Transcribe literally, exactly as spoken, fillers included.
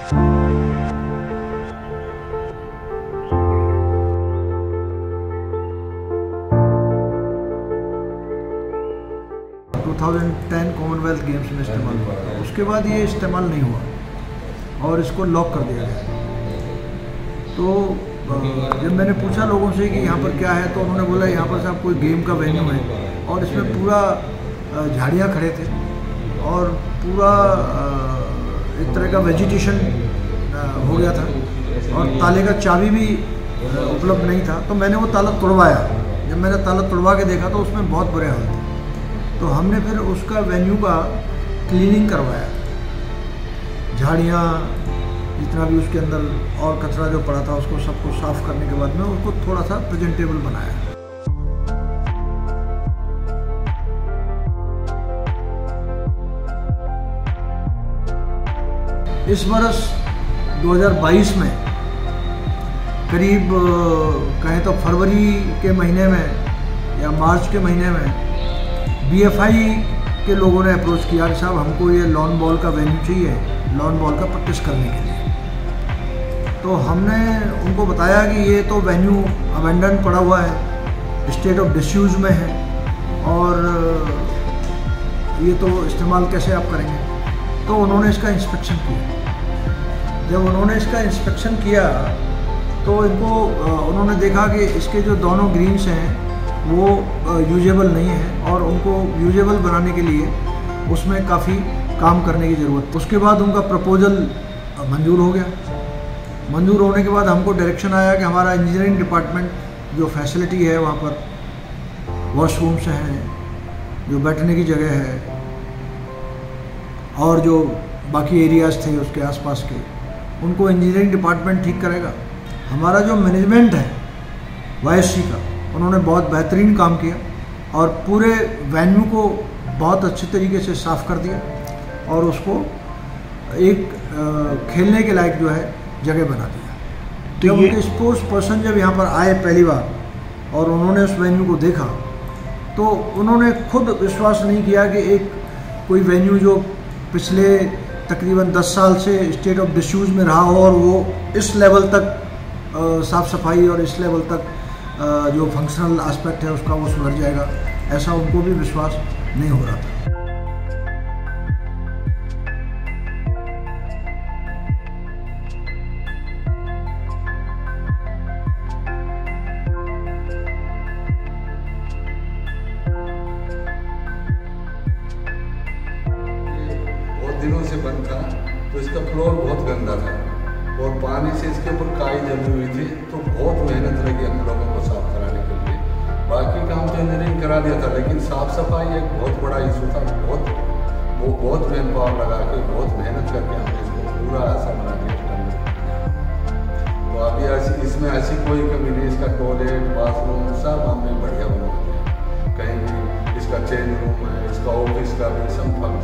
दो हज़ार दस कॉमनवेल्थ गेम्स में इस्तेमाल हुआ, उसके बाद ये इस्तेमाल नहीं हुआ और इसको लॉक कर दिया गया। तो जब मैंने पूछा लोगों से कि यहाँ पर क्या है, तो उन्होंने बोला यहाँ पर साहब कोई गेम का वेन्यू है और इसमें पूरा झाड़ियाँ खड़े थे और पूरा एक तरह का वेजिटेशन हो गया था और ताले का चाबी भी उपलब्ध नहीं था। तो मैंने वो ताला तोड़वाया। जब मैंने ताला तोड़वा के देखा तो उसमें बहुत बुरे हाल थे। तो हमने फिर उसका वेन्यू का क्लीनिंग करवाया, झाड़ियाँ जितना भी उसके अंदर और कचरा जो पड़ा था उसको सबको साफ करने के बाद में उसको थोड़ा सा प्रेजेंटेबल बनाया। इस वर्ष दो हज़ार बाईस में करीब कहें तो फरवरी के महीने में या मार्च के महीने में बी एफ आई के लोगों ने अप्रोच किया कि साहब हमको ये लॉन बॉल का वेन्यू चाहिए लॉन बॉल का प्रैक्टिस करने के लिए। तो हमने उनको बताया कि ये तो वेन्यू अबेंडन पड़ा हुआ है, स्टेट ऑफ डिसयूज में है और ये तो इस्तेमाल कैसे आप करेंगे। तो उन्होंने इसका इंस्पेक्शन किया। जब उन्होंने इसका इंस्पेक्शन किया तो इनको उन्होंने देखा कि इसके जो दोनों ग्रीन्स हैं वो यूजेबल नहीं है और उनको यूजेबल बनाने के लिए उसमें काफ़ी काम करने की ज़रूरत। उसके बाद उनका प्रपोजल मंजूर हो गया। मंजूर होने के बाद हमको डायरेक्शन आया कि हमारा इंजीनियरिंग डिपार्टमेंट जो फैसिलिटी है वहाँ पर वॉशरूम्स हैं, जो बैठने की जगह है और जो बाकी एरियाज़ थे उसके आसपास के, उनको इंजीनियरिंग डिपार्टमेंट ठीक करेगा। हमारा जो मैनेजमेंट है वाई एस सी का, उन्होंने बहुत बेहतरीन काम किया और पूरे वेन्यू को बहुत अच्छे तरीके से साफ़ कर दिया और उसको एक खेलने के लायक जो है जगह बना दिया। जब उनके स्पोर्ट्स पर्सन जब यहाँ पर आए पहली बार और उन्होंने उस वेन्यू को देखा तो उन्होंने खुद विश्वास नहीं किया कि एक कोई वेन्यू जो पिछले तकरीबन दस साल से स्टेट ऑफ डिसयूज में रहा हो और वो इस लेवल तक साफ़ सफाई और इस लेवल तक जो फंक्शनल एस्पेक्ट है उसका वो सुधर जाएगा, ऐसा उनको भी विश्वास नहीं हो रहा था। बहुत दिनों से बंद था तो इसका फ्लोर बहुत गंदा था और पानी से इसके ऊपर काई जमी हुई थी। तो बहुत मेहनत लगी हम लोगों को साफ कराने के लिए। बाकी काम तो इंजीनियरिंग करा दिया था, लेकिन साफ सफाई एक बहुत बड़ा इशू था। बहुत वो बहुत मैन पावर लगा के बहुत मेहनत करके हमने इसको पूरा ऐसा बना दिया। तो अभी ऐसी इसमें ऐसी कोई कमी नहीं। इसका टॉयलेट बाथरूम सब हमने बढ़िया बना दिया। कहीं भी इसका चेंज रूम है, इसका ऑफिस का भी सब